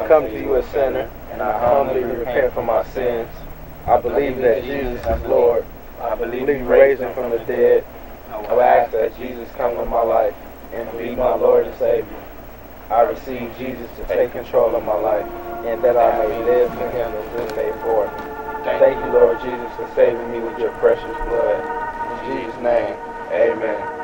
come to you a sinner, and I humbly repent for my sins. I believe that Jesus is Lord. I believe you raised him from the dead. I will ask that Jesus come into my life and be my Lord and Savior. I receive Jesus to take control of my life, and that I may live for him from this day forth. Thank you, Lord Jesus, for saving me with your precious blood. In Jesus' name, amen.